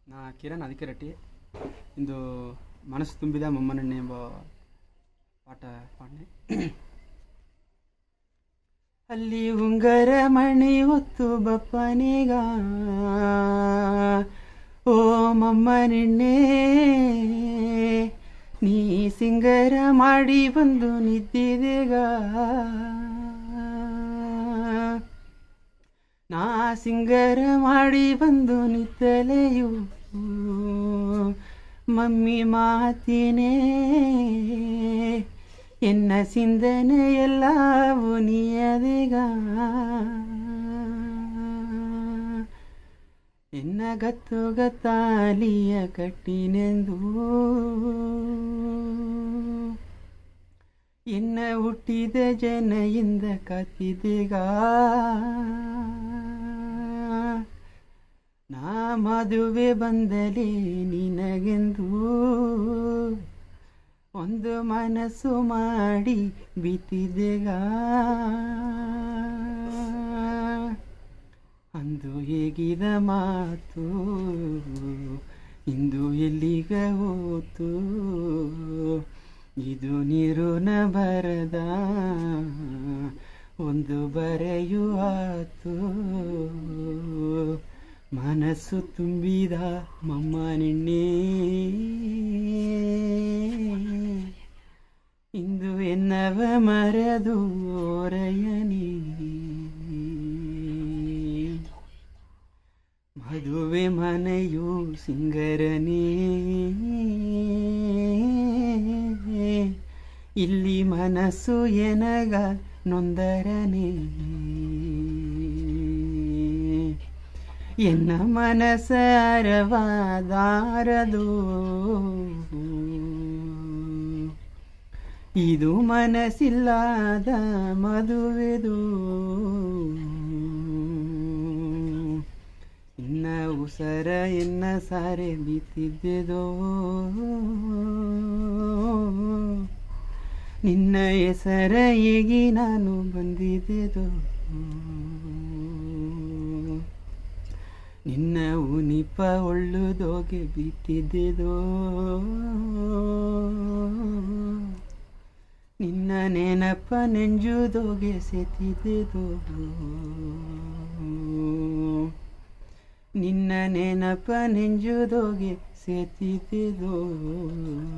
ನಾ ಕಿರಣ್ ಅದಿಕೆರೆಡ್ಡಿ ಇಂದು ಮನಸ್ಸು ತುಂಬಿದ ಮೊಮ್ಮನಣ್ಣೆ ಎಂಬ ಪಾಠ ಪಾಡ್ನೆ. ಅಲ್ಲಿ ಉಂಗರ ಮಣಿ ಹೊತ್ತು ಬಪ್ಪನಿಗ ಓ ಮಮ್ಮನಣ್ಣೆ ನೀ ಸಿಂಗರ ಮಾಡಿ ಬಂದು ನಿದ್ದಿದೆಗ ನಾ ಸಿಂಗರ ಮಾಡಿ ಬಂದು ನಿತ್ತಲೆಯು ಮಮ್ಮಿ ಮಾತಿನೇ ಎನ್ನ ಸಿಂಧನೆ ಎಲ್ಲವೂ ನೀಯದೆಗ ಎನ್ನ ಗತ್ತು ಗತ್ತಾಲಿಯ ಕಟ್ಟಿನೆಂದು ಎನ್ನ ಹುಟ್ಟಿದ ಜನಯಿಂದ ಕಾತಿದೆಗ ನಾ ಮದುವೆ ಬಂದಲೇ ನಿನಗೆಂದು ಒಂದು ಮನಸ್ಸು ಮಾಡಿ ಬಿತ್ತಿದೆಗ ಅಂದು ಹೇಗಿದ ಮಾತು ಇಂದು ಎಲ್ಲಿಗ ಹೋತು ಇದು ನೀರುನ ಬರದ ಒಂದು ಬರೆಯು ಆತು ಮನಸ್ಸು ತುಂಬಿದ ಮಮ್ಮನಣ್ಣೆ ಇಂದು ಎನ್ನವ ಮರೆದು ಓರಯನಿ ಮದುವೆ ಮನೆಯು ಸಿಂಗರನೇ ಇಲ್ಲಿ ಮನಸ್ಸು ಎನಗ ನೊಂದರನೇ ಎನ್ನ ಮನಸ್ಸ ಅರವಾದಾರದು ಇದು ಮನಸ್ಸಿಲ್ಲದ ಮದುವೆದು ಇನ್ನ ಉಸರ ಎನ್ನ ಸಾರೆ ಬಿತ್ತಿದ್ದೆದೋ ನಿನ್ನ ಹೆಸರ ಹೇಗಿ ನಾನು ಬಂದಿದ್ದೆದೋ ನಿನ್ನ ಉನಿಪ ಒಳ್ಳುದೋಗೆ ಬಿತ್ತಿದ್ದೆದೋ ನಿನ್ನ ನೆನಪ ನೆಂಜುದೋಗೆ ಸೆತಿದ್ದೆದೋ ನಿನ್ನ ನೆನಪ ನೆಂಜುದೋಗೆ ಸೆತಿದ್ದೆದೋ